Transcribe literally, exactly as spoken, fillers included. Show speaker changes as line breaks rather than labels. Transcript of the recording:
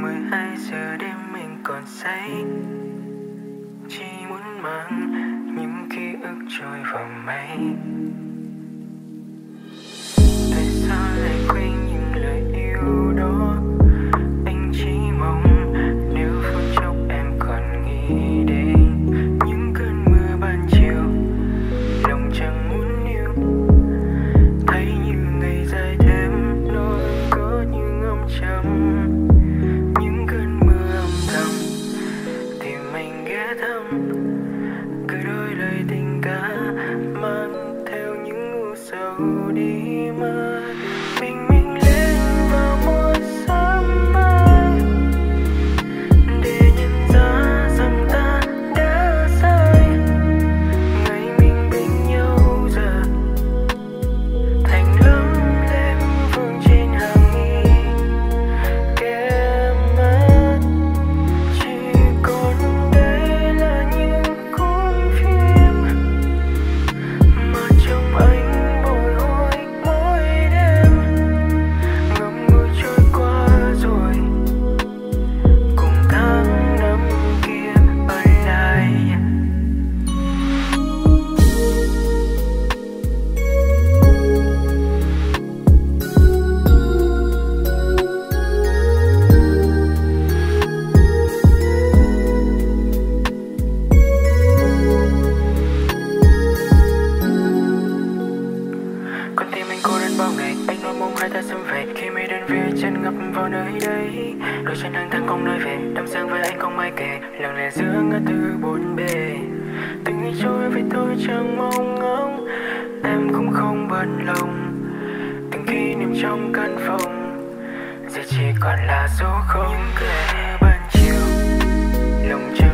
mười hai giờ đêm mình còn say, chỉ muốn mang những ký ức trôi vào mây. Tại sao lại quên những lời yêu đó? Anh chỉ mong nếu phút chốc em còn nghĩ đến những cơn mưa ban chiều, lòng chẳng muốn yêu. Thấy như ngày dài đêm nó có những âm trầm, những cơn mưa âm thầm tìm anh ghé thăm, cứ đôi lời tình ca mang theo những u sầu đi mất. Bình minh lên vào một sớm mai để nhận ra rằng ta đã sai. Ngày mình bên nhau giờ thành lấm lem vương trên hàng mi, kém mất chỉ còn đây là những cuốn phim mà trong anh bồi hồi mỗi đêm, ngậm ngùi trôi qua rồi cùng tháng năm kia ở lại. Con tim anh cô đơn bao ngày, anh luôn mong hai ta sớm về. Khi mây đơn phía chân ngập vào nơi đây, đôi chân lang thang không nơi về, đắm sang với anh không ai kể, lặng lẽ giữa ngã tư bốn bề. Từng ngày trôi vậy tôi chẳng mong ngóng, em cũng không bận lòng. Từng kỷ niệm trong căn phòng giờ chỉ còn là số không. Những cơn mưa ban chiều, lòng